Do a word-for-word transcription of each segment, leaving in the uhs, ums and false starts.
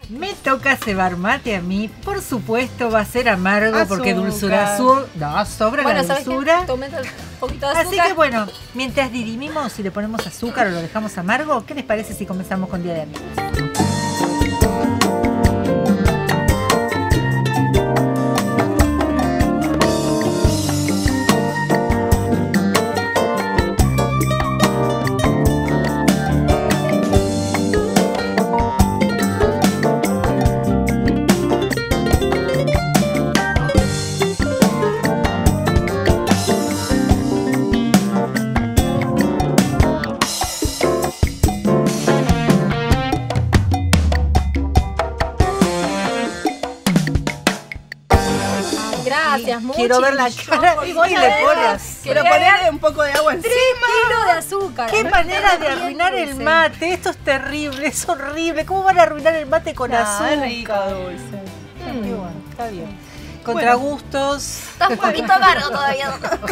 Me toca cebar mate a mí. Por supuesto va a ser amargo azúcar. Porque dulzura azul. No, sobra bueno, la dulzura. Tomé un poquito de azúcar. Así que bueno, mientras dirimimos si le ponemos azúcar o lo dejamos amargo, ¿qué les parece si comenzamos con Día de Amigos? Quiero ver la cara y voy y le pones. Quiero ponerle un poco de agua encima. tres kilos de azúcar. Qué manera de arruinar el mate. Esto es terrible, es horrible. ¿Cómo van a arruinar el mate con no, azúcar? Es rico, dulce. Mm, qué bueno, está bien. Contra bueno. gustos. Está un poquito amargo todavía.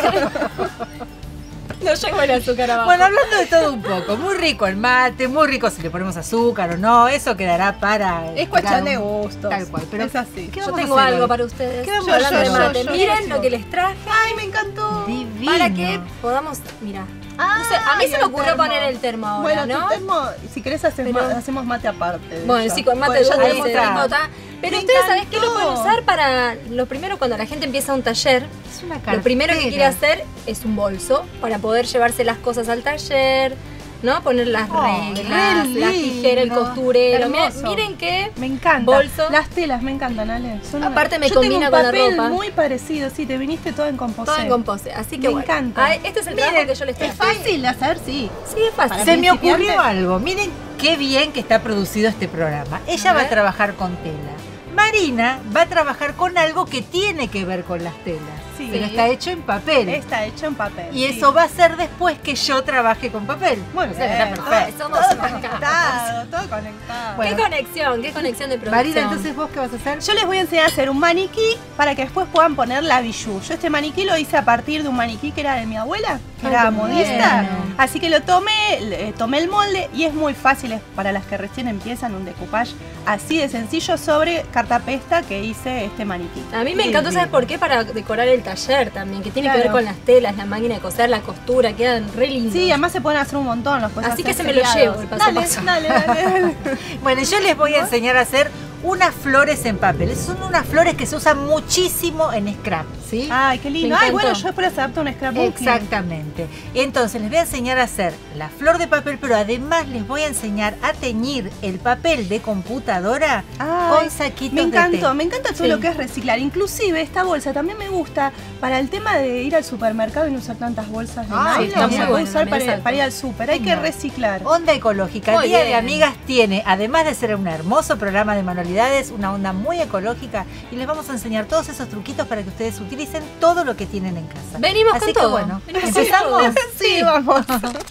No llegó el azúcar abajo. Bueno, hablando de todo un poco, muy rico el mate, muy rico si le ponemos azúcar o no, eso quedará para... Es cuestión de gustos. Tal cual, pero es así. Yo tengo algo hoy? Para ustedes. ¿Qué vamos yo, a hacer yo, yo, mate? Yo, Miren yo, lo que les traje. Ay, me encantó. Divino. Para que podamos, mira. Ah, no sé, a mí se me ocurrió termo. Poner el termo ahora, bueno, ¿no? Tu termo, si querés hacer pero, ma hacemos mate aparte. Bueno, sí, con mate ya tenemos termo, está. Pero me ustedes encantó. ¿sabés qué lo pueden usar para lo primero cuando la gente empieza un taller? Es una cartera. Lo primero que quiere hacer es un bolso para poder llevarse las cosas al taller, ¿no? Poner las oh, reglas, la tijera, el costurero. Miren, miren que me encanta. Bolso. Las telas me encantan, Ale. Son Aparte una... me combina con la ropa. Yo tengo un papel muy parecido, sí, te viniste todo en composé. Todo en composé, así que me bueno. encanta. Ay, este es el trabajo que yo les traje. Es fácil de hacer, sí. Sí, es fácil. Se me ocurrió algo. Miren qué bien que está producido este programa. Ella va a trabajar con tela. Marina va a trabajar con algo que tiene que ver con las telas. Sí. Pero está hecho en papel. Está hecho en papel. Y sí. Eso va a ser después que yo trabaje con papel. Bueno, o sea, está perfecto. Somos todo conectado, todo conectado. Bueno. ¿Qué conexión? ¿Qué conexión de producción? Marina, entonces vos qué vas a hacer? Yo les voy a enseñar a hacer un maniquí para que después puedan poner la bijou. Yo este maniquí lo hice a partir de un maniquí que era de mi abuela, que era modista. Bien. Así que lo tomé, eh, tomé el molde y es muy fácil es para las que recién empiezan un decoupage así de sencillo sobre cartapesta que hice este maniquí. A mí me sí, encantó, ¿sabes por qué? Para decorar el taller también, que tiene claro. que ver con las telas, la máquina de coser, la costura, quedan re lindos. Sí, además se pueden hacer un montón. Los así que se me lo llevo, el paso dale, paso. Dale, dale, dale. Bueno, yo les voy a enseñar a hacer unas flores en papel. Son unas flores que se usan muchísimo en scrap, ¿sí? Ay, qué lindo. Ay, bueno, yo después las adapto a un scrapbook. Exactamente. Entonces les voy a enseñar a hacer la flor de papel, pero además les voy a enseñar a teñir el papel de computadora Ay, con saquitos me encantó, de té. Me encanta todo sí. lo que es reciclar. Inclusive esta bolsa también me gusta para el tema de ir al supermercado y no usar tantas bolsas de ah, nylon. Está se muy puede bueno, usar para, para ir al súper. Hay que reciclar. Onda ecológica. Muy Día bien. de Amigas tiene, además de ser un hermoso programa de manualidades, una onda muy ecológica y les vamos a enseñar todos esos truquitos para que ustedes utilicen todo lo que tienen en casa. Venimos Así con que todo. bueno, Venimos ¿empezamos? Con todo. Sí, vamos.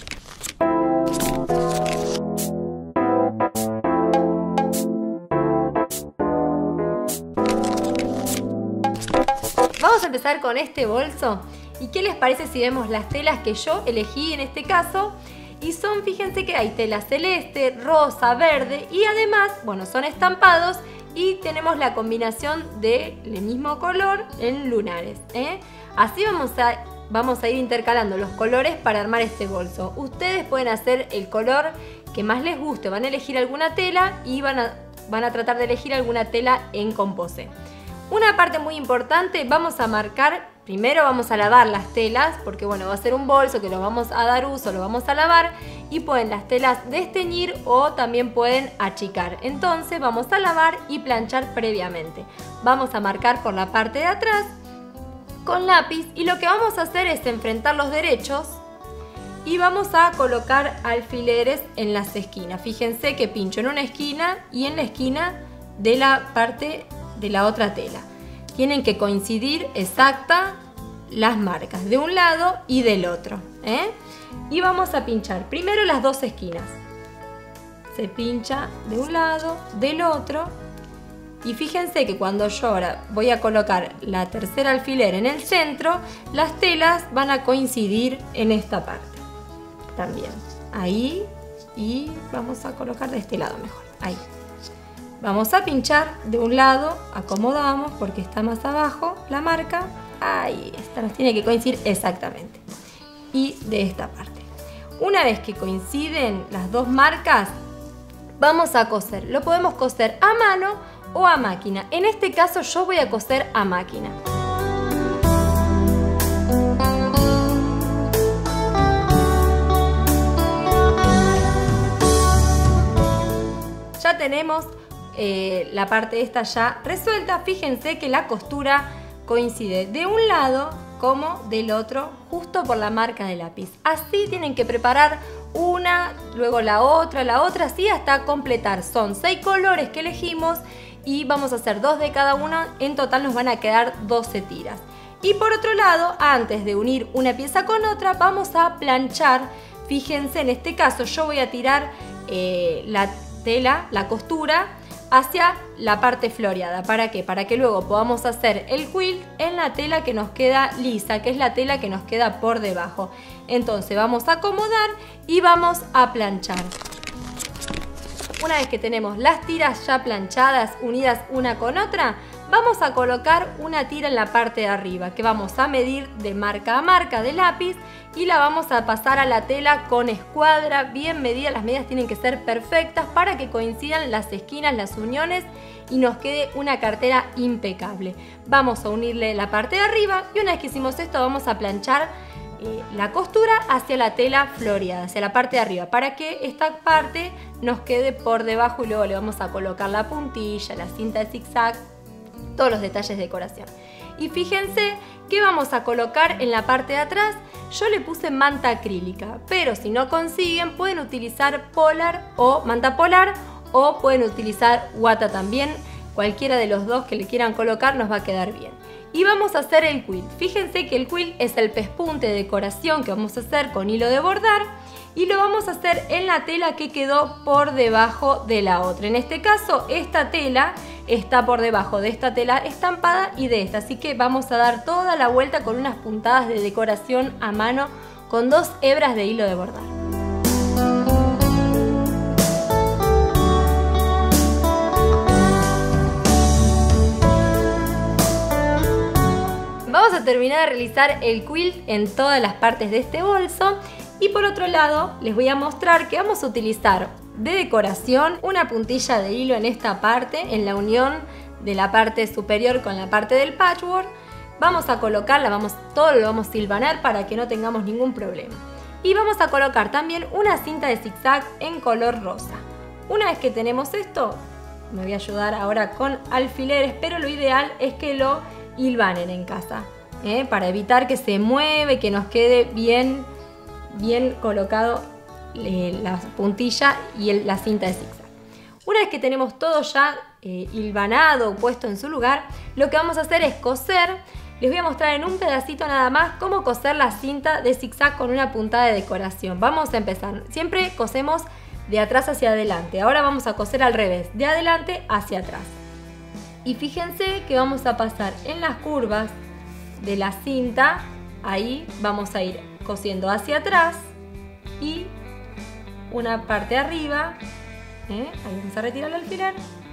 Vamos a empezar con este bolso. ¿Y qué les parece si vemos las telas que yo elegí en este caso? Y son, fíjense que hay tela celeste, rosa, verde y además, bueno, son estampados y tenemos la combinación del mismo color en lunares, ¿eh? Así vamos a, vamos a ir intercalando los colores para armar este bolso. Ustedes pueden hacer el color que más les guste, van a elegir alguna tela y van a, van a tratar de elegir alguna tela en composé. Una parte muy importante, vamos a marcar, primero vamos a lavar las telas, porque bueno, va a ser un bolso que lo vamos a dar uso, lo vamos a lavar y pueden las telas desteñir o también pueden achicar. Entonces vamos a lavar y planchar previamente. Vamos a marcar por la parte de atrás con lápiz y lo que vamos a hacer es enfrentar los derechos y vamos a colocar alfileres en las esquinas. Fíjense que pincho en una esquina y en la esquina de la parte de la otra tela. Tienen que coincidir exacta las marcas de un lado y del otro, ¿eh? Y vamos a pinchar primero las dos esquinas. Se pincha de un lado, del otro. Y fíjense que cuando yo ahora voy a colocar la tercera alfiler en el centro, las telas van a coincidir en esta parte. También. Ahí. Y vamos a colocar de este lado mejor. Ahí. Vamos a pinchar de un lado, acomodamos porque está más abajo la marca. Ahí está, nos tiene que coincidir exactamente. Y de esta parte. Una vez que coinciden las dos marcas, vamos a coser. Lo podemos coser a mano o a máquina. En este caso yo voy a coser a máquina. Ya tenemos eh, la parte esta ya resuelta. Fíjense que la costura coincide de un lado como del otro, justo por la marca de lápiz. Así tienen que preparar una, luego la otra, la otra, así hasta completar. Son seis colores que elegimos y vamos a hacer dos de cada uno. En total nos van a quedar doce tiras. Y por otro lado, antes de unir una pieza con otra, vamos a planchar. Fíjense, en este caso yo voy a tirar eh, la tela, la costura, hacia la parte floreada. ¿Para qué? Para que luego podamos hacer el quilt en la tela que nos queda lisa, que es la tela que nos queda por debajo. Entonces vamos a acomodar y vamos a planchar. Una vez que tenemos las tiras ya planchadas, unidas una con otra, vamos a colocar una tira en la parte de arriba, que vamos a medir de marca a marca de lápiz y la vamos a pasar a la tela con escuadra, bien medida. Las medidas tienen que ser perfectas para que coincidan las esquinas, las uniones y nos quede una cartera impecable. Vamos a unirle la parte de arriba y una vez que hicimos esto vamos a planchar eh, la costura hacia la tela floreada, hacia la parte de arriba, para que esta parte nos quede por debajo y luego le vamos a colocar la puntilla, la cinta de zigzag, todos los detalles de decoración. Y fíjense que vamos a colocar en la parte de atrás. Yo le puse manta acrílica, pero si no consiguen pueden utilizar polar o manta polar o pueden utilizar guata también. Cualquiera de los dos que le quieran colocar nos va a quedar bien. Y vamos a hacer el quilt. Fíjense que el quilt es el pespunte de decoración que vamos a hacer con hilo de bordar y lo vamos a hacer en la tela que quedó por debajo de la otra. En este caso esta tela está por debajo de esta tela estampada y de esta, así que vamos a dar toda la vuelta con unas puntadas de decoración a mano con dos hebras de hilo de bordar. Vamos a terminar de realizar el quilt en todas las partes de este bolso y por otro lado les voy a mostrar que vamos a utilizar de decoración una puntilla de hilo en esta parte, en la unión de la parte superior con la parte del patchwork. Vamos a colocarla, vamos, todo lo vamos a hilvanar para que no tengamos ningún problema. Y vamos a colocar también una cinta de zigzag en color rosa. Una vez que tenemos esto, me voy a ayudar ahora con alfileres, pero lo ideal es que lo hilvanen en casa, ¿eh? Para evitar que se mueve, que nos quede bien, bien colocado la puntilla y el, la cinta de zigzag. Una vez que tenemos todo ya eh, hilvanado, puesto en su lugar, lo que vamos a hacer es coser. Les voy a mostrar en un pedacito nada más cómo coser la cinta de zigzag con una puntada de decoración. Vamos a empezar. Siempre cosemos de atrás hacia adelante. Ahora vamos a coser al revés, de adelante hacia atrás. Y fíjense que vamos a pasar en las curvas de la cinta. Ahí vamos a ir cosiendo hacia atrás y una parte arriba, ¿eh? Ahí vamos a retirar el alfiler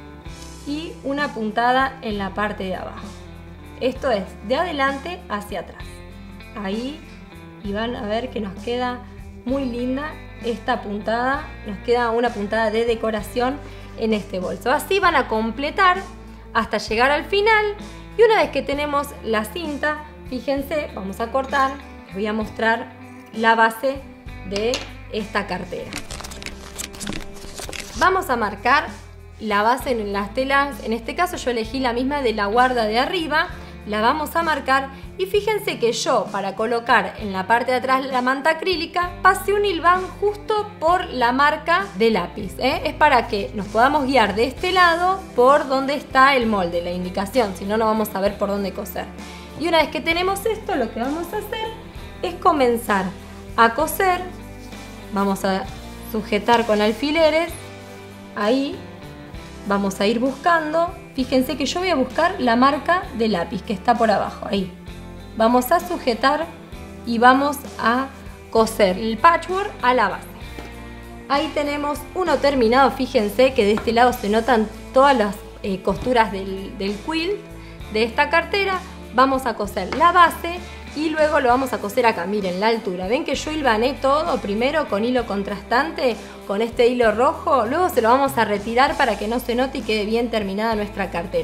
y una puntada en la parte de abajo. Esto es de adelante hacia atrás. Ahí, y van a ver que nos queda muy linda esta puntada, nos queda una puntada de decoración en este bolso. Así van a completar hasta llegar al final y una vez que tenemos la cinta, fíjense, vamos a cortar, les voy a mostrar la base de esta cartera. Vamos a marcar la base en las telas, en este caso yo elegí la misma de la guarda de arriba, la vamos a marcar y fíjense que yo para colocar en la parte de atrás la manta acrílica pasé un hilván justo por la marca de lápiz, ¿eh? Es para que nos podamos guiar de este lado por donde está el molde, la indicación, si no no vamos a ver por dónde coser. Y una vez que tenemos esto, lo que vamos a hacer es comenzar a coser. Vamos a sujetar con alfileres. Ahí vamos a ir buscando. Fíjense que yo voy a buscar la marca de lápiz que está por abajo. Ahí. Vamos a sujetar y vamos a coser el patchwork a la base. Ahí tenemos uno terminado. Fíjense que de este lado se notan todas las eh, costuras del, del quilt de esta cartera. Vamos a coser la base y luego lo vamos a coser acá, miren la altura. Ven que yo hilvané todo primero con hilo contrastante, con este hilo rojo. Luego se lo vamos a retirar para que no se note y quede bien terminada nuestra cartera.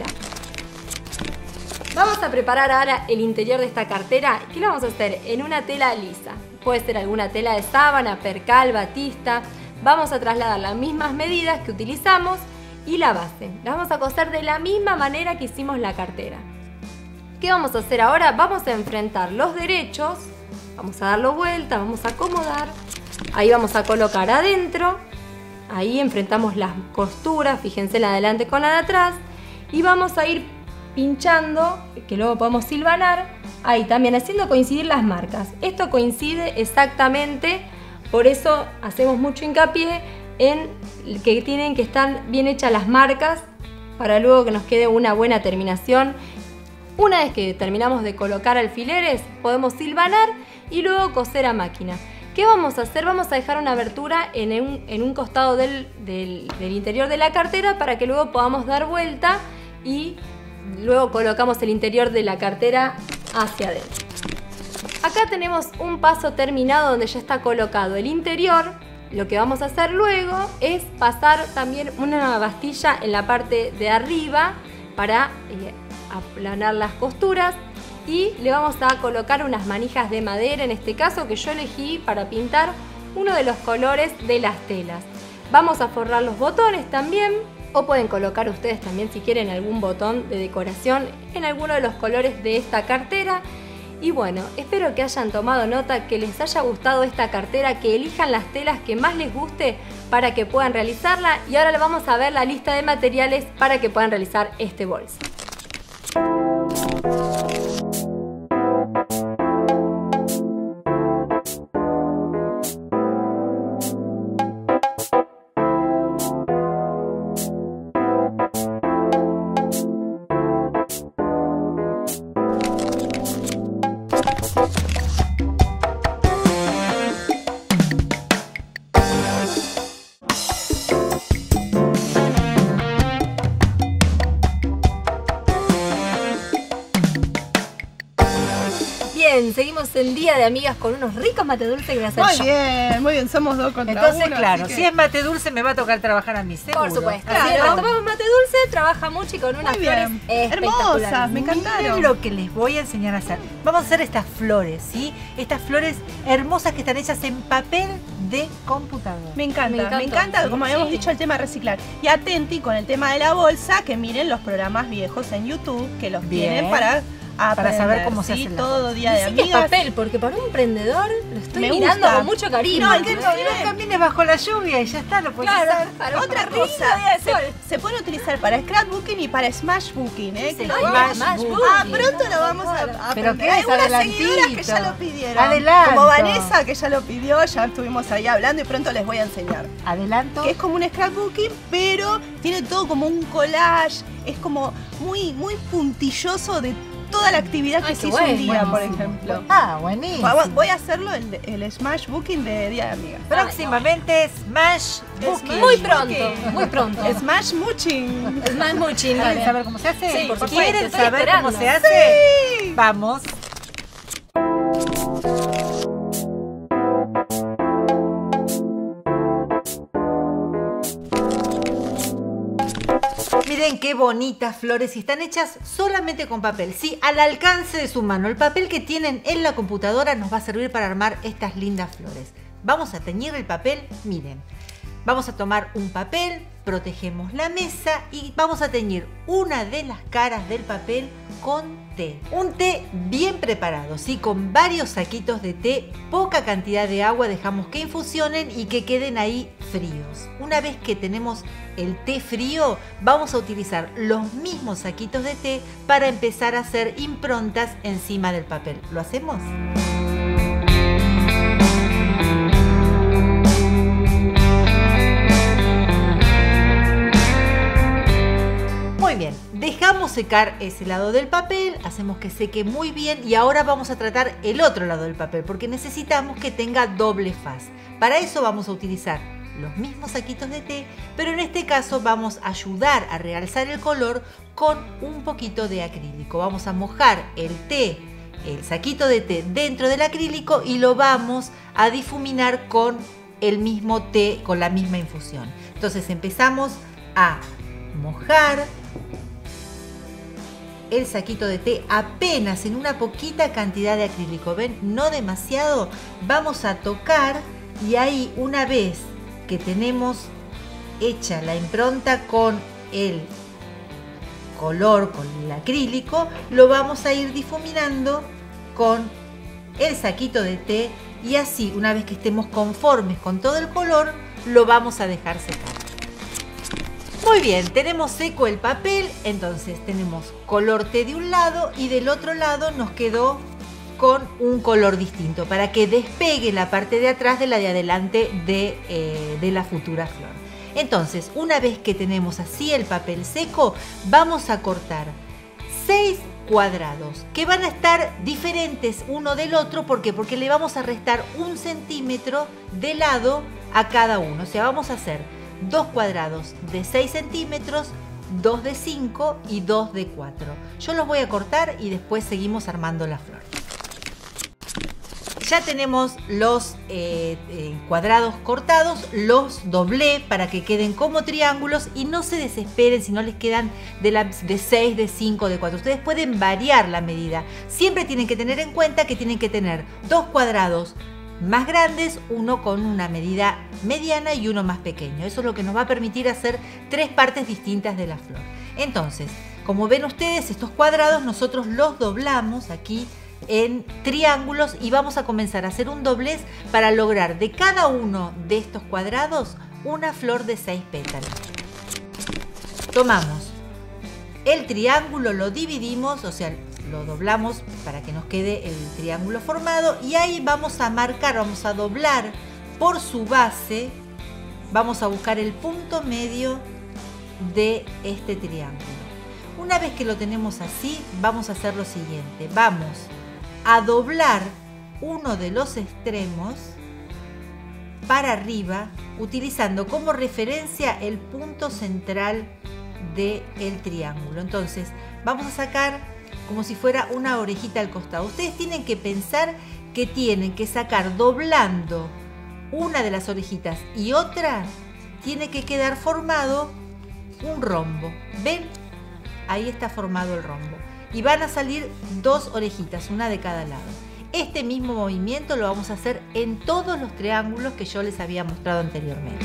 Vamos a preparar ahora el interior de esta cartera. ¿Qué lo vamos a hacer? En una tela lisa. Puede ser alguna tela de sábana, percal, batista. Vamos a trasladar las mismas medidas que utilizamos y la base. La vamos a coser de la misma manera que hicimos la cartera. ¿Qué vamos a hacer ahora? Vamos a enfrentar los derechos. Vamos a darlo vuelta, vamos a acomodar. Ahí vamos a colocar adentro. Ahí enfrentamos las costuras, fíjense la de adelante con la de atrás. Y vamos a ir pinchando, que luego podemos silvanar, ahí también haciendo coincidir las marcas. Esto coincide exactamente, por eso hacemos mucho hincapié en que tienen que estar bien hechas las marcas para luego que nos quede una buena terminación. Una vez que terminamos de colocar alfileres, podemos silvanar y luego coser a máquina. ¿Qué vamos a hacer? Vamos a dejar una abertura en un, en un costado del, del, del interior de la cartera para que luego podamos dar vuelta y luego colocamos el interior de la cartera hacia adentro. Acá tenemos un paso terminado donde ya está colocado el interior. Lo que vamos a hacer luego es pasar también una bastilla en la parte de arriba para eh, aplanar las costuras y le vamos a colocar unas manijas de madera, en este caso que yo elegí para pintar uno de los colores de las telas. Vamos a forrar los botones también. O pueden colocar ustedes también si quieren algún botón de decoración en alguno de los colores de esta cartera. Y bueno, espero que hayan tomado nota, que les haya gustado esta cartera, que elijan las telas que más les guste para que puedan realizarla. Y ahora le vamos a ver la lista de materiales para que puedan realizar este bolso. Seguimos en Día de Amigas con unos ricos mate dulce que voy a hacer Muy yo. bien, muy bien, somos dos contra Entonces, uno. claro, que... si es mate dulce me va a tocar trabajar a mí, seguro. Por supuesto. Claro. Si tomamos mate dulce, trabaja mucho y con unas Muy flores bien. espectaculares. Hermosas, me encantaron. Miren lo que les voy a enseñar a hacer. Vamos a hacer estas flores, ¿sí? Estas flores hermosas que están hechas en papel de computadora. Me encanta, Me me, encantó. encanta, Sí, como habíamos sí. dicho, el tema de reciclar. Y atenti con el tema de la bolsa, que miren los programas viejos en YouTube, que los Bien. tienen para aprender, saber cómo se ¿sí? hace la todo Día de Sí que es Amigas. papel, porque para un emprendedor lo estoy Me mirando gusta. con mucho cariño. No, ¿Por qué no, no camines bajo la lluvia y ya está? Lo puedes Claro, hacer. para Otra un lindo cosa, día de sol. se, se pueden utilizar para scrapbooking y para smashbooking, ¿eh? Que Sí, lo ay, vamos- Smashbook. Ah, pronto lo vamos a, a Pero aprender. qué Hay es, unas adelantito. seguidoras que ya lo pidieron. Adelanto. Como Vanessa, que ya lo pidió, ya estuvimos ahí hablando y pronto les voy a enseñar. Adelanto. Que es como un scrapbooking, pero tiene todo como un collage, es como muy, muy puntilloso de toda la actividad que Ay, se qué hizo bueno, un día, por buenísimo. ejemplo. Ah, buenísimo. Voy- Voy a hacerlo el, de- el smashbooking de Día de Amigas. Próximamente Smash Booking. Muy pronto, muy pronto. Smash Mooching. Es más muy chino. ¿Quieren saber cómo se hace? Sí, por supuesto, ¿Quieren estoy saber esperando. cómo se hace? Sí. Vamos. Miren qué bonitas flores y están hechas solamente con papel, sí, al alcance de su mano. El papel que tienen en la computadora nos va a servir para armar estas lindas flores. Vamos a teñir el papel, miren. Vamos a tomar un papel, protegemos la mesa y vamos a teñir una de las caras del papel con té. Un té bien preparado, ¿sí? Con varios saquitos de té, poca cantidad de agua, dejamos que infusionen y que queden ahí fríos. Una vez que tenemos el té frío, vamos a utilizar los mismos saquitos de té para empezar a hacer improntas encima del papel. ¿Lo hacemos? Muy bien, dejamos secar ese lado del papel, hacemos que seque muy bien y ahora vamos a tratar el otro lado del papel porque necesitamos que tenga doble faz. Para eso vamos a utilizar los mismos saquitos de té, pero en este caso vamos a ayudar a realzar el color con un poquito de acrílico. Vamos a mojar el té, el saquito de té dentro del acrílico y lo vamos a difuminar con el mismo té, con la misma infusión. Entonces empezamos a mojar el saquito de té apenas en una poquita cantidad de acrílico, ven, no demasiado. Vamos a tocar y ahí, una vez que tenemos hecha la impronta con el color, con el acrílico, lo vamos a ir difuminando con el saquito de té y así, una vez que estemos conformes con todo el color, lo vamos a dejar secar. Muy bien, tenemos seco el papel, entonces tenemos color té de un lado y del otro lado nos quedó con un color distinto para que despegue la parte de atrás de la de adelante de, eh, de la futura flor. Entonces, una vez que tenemos así el papel seco, vamos a cortar seis cuadrados que van a estar diferentes uno del otro. ¿Por qué? Porque le vamos a restar un centímetro de lado a cada uno. O sea, vamos a hacer dos cuadrados de seis centímetros, dos de cinco y dos de cuatro. Yo los voy a cortar y después seguimos armando la flor. Ya tenemos los eh, eh, cuadrados cortados, los doblé para que queden como triángulos y no se desesperen si no les quedan de, la, de seis, de cinco, de cuatro. Ustedes pueden variar la medida. Siempre tienen que tener en cuenta que tienen que tener dos cuadrados más grandes, uno con una medida mediana y uno más pequeño. Eso es lo que nos va a permitir hacer tres partes distintas de la flor. Entonces, como ven ustedes, estos cuadrados nosotros los doblamos aquí en triángulos y vamos a comenzar a hacer un doblez para lograr de cada uno de estos cuadrados una flor de seis pétalos. Tomamos el triángulo, lo dividimos, o sea, lo doblamos para que nos quede el triángulo formado y ahí vamos a marcar, vamos a doblar por su base, vamos a buscar el punto medio de este triángulo. Una vez que lo tenemos así, vamos a hacer lo siguiente, vamos a doblar uno de los extremos para arriba, utilizando como referencia el punto central del triángulo. Entonces, vamos a sacar como si fuera una orejita al costado. Ustedes tienen que pensar que tienen que sacar doblando una de las orejitas y otra, tiene que quedar formado un rombo. ¿Ven? Ahí está formado el rombo. Y van a salir dos orejitas, una de cada lado. Este mismo movimiento lo vamos a hacer en todos los triángulos que yo les había mostrado anteriormente.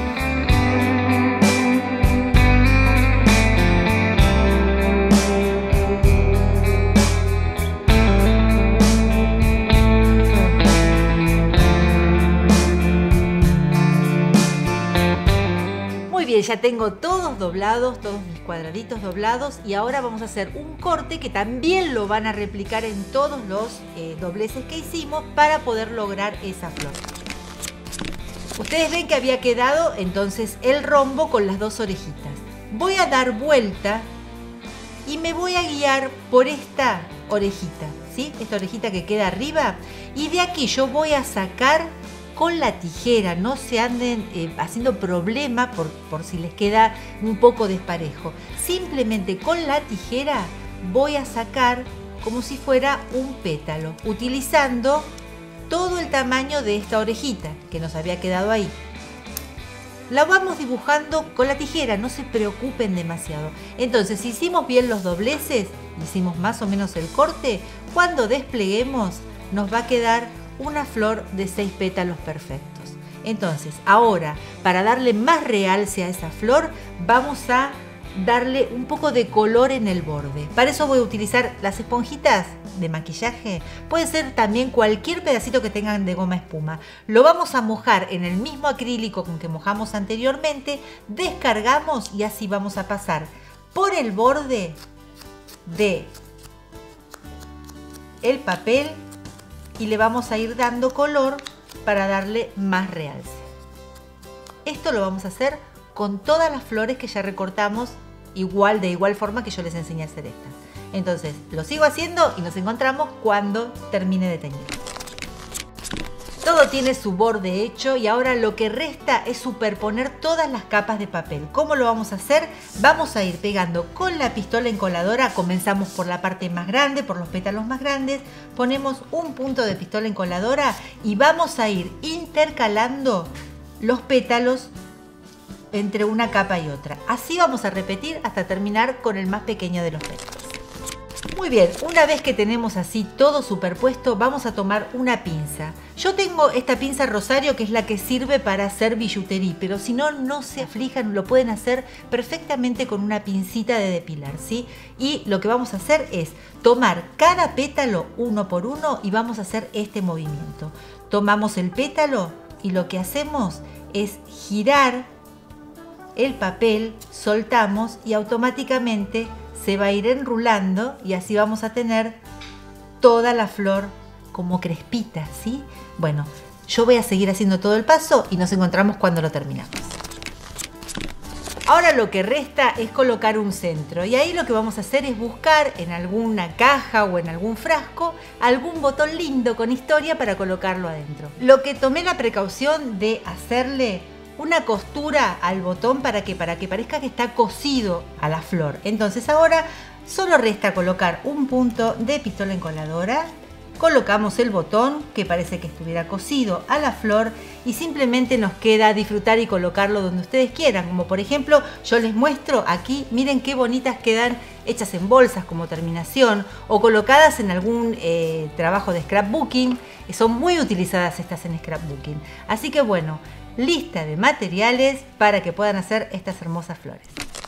Muy bien, ya tengo todos doblados, todos mis cuadraditos doblados y ahora vamos a hacer un corte que también lo van a replicar en todos los eh, dobleces que hicimos para poder lograr esa flor. Ustedes ven que había quedado entonces el rombo con las dos orejitas. Voy a dar vuelta y me voy a guiar por esta orejita, ¿sí? Esta orejita que queda arriba, y de aquí yo voy a sacar con la tijera, no se anden eh, haciendo problema por, por si les queda un poco desparejo. Simplemente con la tijera voy a sacar como si fuera un pétalo, utilizando todo el tamaño de esta orejita que nos había quedado ahí. La vamos dibujando con la tijera, no se preocupen demasiado. Entonces, si hicimos bien los dobleces, hicimos más o menos el corte, cuando despleguemos nos va a quedar una flor de seis pétalos perfectos. Entonces, ahora, para darle más realce a esa flor, vamos a darle un poco de color en el borde. Para eso voy a utilizar las esponjitas de maquillaje. Puede ser también cualquier pedacito que tengan de goma espuma. Lo vamos a mojar en el mismo acrílico con que mojamos anteriormente. Descargamos y así vamos a pasar por el borde de el papel y le vamos a ir dando color para darle más realce. Esto lo vamos a hacer con todas las flores que ya recortamos igual, de igual forma que yo les enseñé a hacer estas. Entonces lo sigo haciendo y nos encontramos cuando termine de teñir. Todo tiene su borde hecho y ahora lo que resta es superponer todas las capas de papel. ¿Cómo lo vamos a hacer? Vamos a ir pegando con la pistola encoladora. Comenzamos por la parte más grande, por los pétalos más grandes. Ponemos un punto de pistola encoladora y vamos a ir intercalando los pétalos entre una capa y otra. Así vamos a repetir hasta terminar con el más pequeño de los pétalos. Muy bien, una vez que tenemos así todo superpuesto, vamos a tomar una pinza. Yo tengo esta pinza Rosario, que es la que sirve para hacer billutería, pero si no, no se aflijan, lo pueden hacer perfectamente con una pincita de depilar, ¿sí? Y lo que vamos a hacer es tomar cada pétalo uno por uno y vamos a hacer este movimiento. Tomamos el pétalo y lo que hacemos es girar el papel, soltamos y automáticamente se va a ir enrulando y así vamos a tener toda la flor como crespita, ¿sí? Bueno, yo voy a seguir haciendo todo el paso y nos encontramos cuando lo terminamos. Ahora lo que resta es colocar un centro y ahí lo que vamos a hacer es buscar en alguna caja o en algún frasco algún botón lindo con historia para colocarlo adentro. Lo que tomé la precaución de hacerle una costura al botón para que, para que parezca que está cosido a la flor. Entonces ahora solo resta colocar un punto de pistola encoladora, colocamos el botón que parece que estuviera cosido a la flor y simplemente nos queda disfrutar y colocarlo donde ustedes quieran, como por ejemplo yo les muestro aquí, miren qué bonitas quedan hechas en bolsas como terminación o colocadas en algún eh, trabajo de scrapbooking. Son muy utilizadas estas en scrapbooking, así que bueno, lista de materiales para que puedan hacer estas hermosas flores.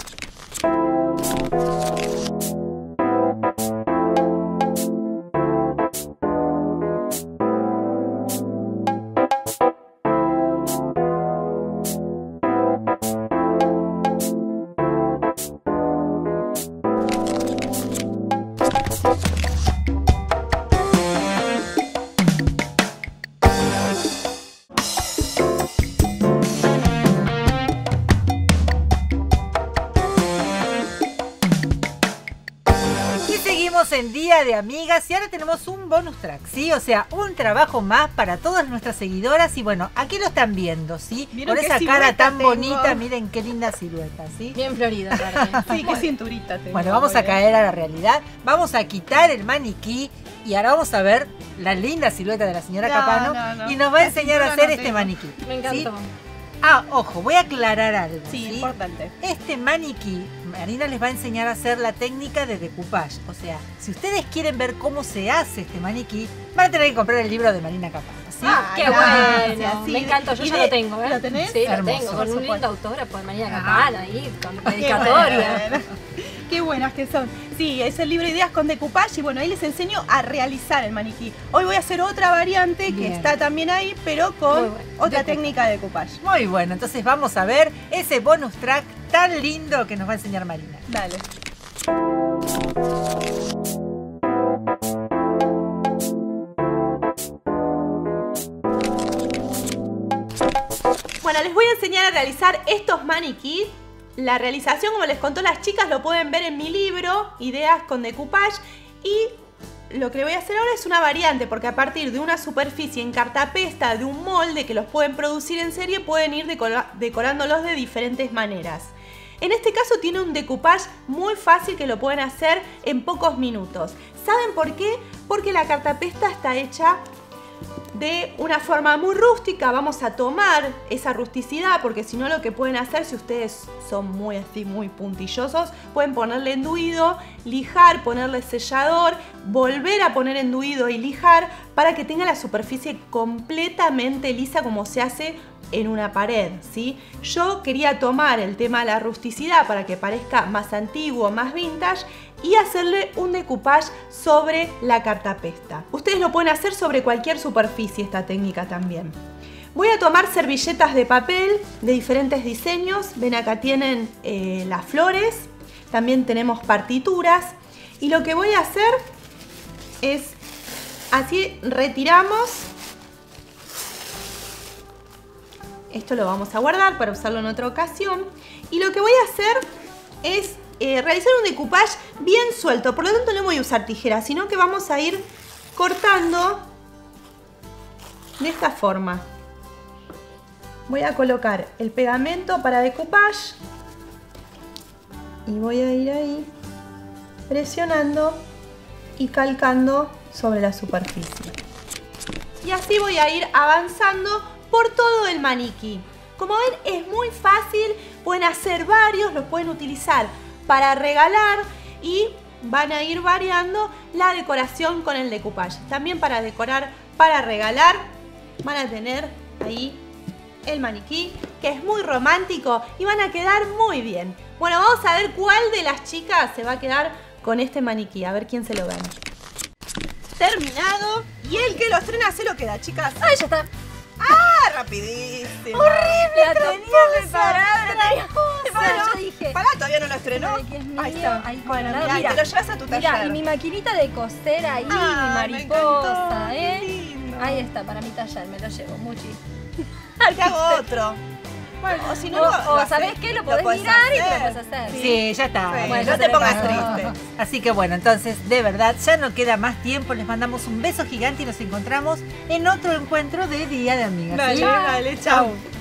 En Día de Amigas y ahora tenemos un bonus track, ¿sí? O sea, un trabajo más para todas nuestras seguidoras y bueno, aquí lo están viendo, ¿sí? Con esa cara tan tengo. bonita, miren qué linda silueta, ¿sí? Bien florida, sí, qué cinturita tengo. Bueno, vamos a caer a la realidad, vamos a quitar el maniquí y ahora vamos a ver la linda silueta de la señora no, Capano no, no. y nos va a enseñar a hacer no este maniquí. Me encantó. ¿Sí? Ah, ojo, voy a aclarar algo. Sí, ¿sí? Importante. Este maniquí, Marina les va a enseñar a hacer la técnica de decoupage. O sea, si ustedes quieren ver cómo se hace este maniquí, van a tener que comprar el libro de Marina Capano. ¿Sí? Ah, qué bueno. Sí, me encanta, yo ya de, lo tengo. ¿eh? ¿Lo tenés? Sí, hermoso, lo tengo, con un lindo autógrafo de Marina ah. Capano ahí, con dedicatoria. Qué, qué buenas que son. Sí, es el libro de ideas con decoupage y bueno, ahí les enseño a realizar el maniquí. Hoy voy a hacer otra variante Bien. que está también ahí, pero con bueno. otra de técnica de decoupage. Muy bueno, entonces vamos a ver ese bonus track tan lindo que nos va a enseñar Marina. Dale. Bueno, les voy a enseñar a realizar estos maniquís. La realización, como les contó las chicas, lo pueden ver en mi libro, Ideas con Decoupage. Y lo que voy a hacer ahora es una variante, porque a partir de una superficie en cartapesta, de un molde que los pueden producir en serie, pueden ir decora- decorándolos de diferentes maneras. En este caso tiene un decoupage muy fácil que lo pueden hacer en pocos minutos. ¿Saben por qué? Porque la cartapesta está hecha de una forma muy rústica. Vamos a tomar esa rusticidad, porque si no lo que pueden hacer, si ustedes son muy así, muy puntillosos, pueden ponerle enduido, lijar, ponerle sellador, volver a poner enduido y lijar para que tenga la superficie completamente lisa como se hace en una pared, ¿sí? Yo quería tomar el tema de la rusticidad para que parezca más antiguo, más vintage, y hacerle un decoupage sobre la cartapesta. Ustedes lo pueden hacer sobre cualquier superficie, esta técnica también. Voy a tomar servilletas de papel de diferentes diseños. Ven, acá tienen eh, las flores, también tenemos partituras, y lo que voy a hacer es, así retiramos. Esto lo vamos a guardar para usarlo en otra ocasión. Y lo que voy a hacer es eh, realizar un decoupage bien suelto. Por lo tanto no voy a usar tijeras, sino que vamos a ir cortando de esta forma. Voy a colocar el pegamento para decoupage y voy a ir ahí presionando y calcando sobre la superficie. Y así voy a ir avanzando por todo el maniquí. Como ven, es muy fácil, pueden hacer varios, los pueden utilizar para regalar y van a ir variando la decoración con el decoupage. También para decorar, para regalar, van a tener ahí el maniquí, que es muy romántico y van a quedar muy bien. Bueno, vamos a ver cuál de las chicas se va a quedar con este maniquí, a ver quién se lo gana. Terminado, y el que lo estrena se lo queda, chicas. ¡Ay, ya está! ¡Ah, rapidísimo! ¡Horrible! La tenía preparada, la tenía Bueno, yo dije... Pará, todavía no lo estrenó. Ay, que es mío. Ahí está. Ahí Bueno, colorado. mirá, Mira, te lo llevas a tu taller. Mira, y mi maquinita de coser ahí, Ah, mi me mariposa, encantó, ¿eh? qué lindo. Ahí está, para mi taller, me lo llevo, muchi. Te hago otro. Bueno, o si no, O, lo- o lo ¿sabés haces, qué? Lo lo podés podés mirar y te lo hacer. podés hacer. Sí, ya está. Sí, Bueno, no ya te se pongas me pasó. triste. Así que bueno, entonces de verdad ya no queda más tiempo. Les mandamos un beso gigante y nos encontramos en otro encuentro de Día de Amigas. Dale, ¿sí? dale, chau.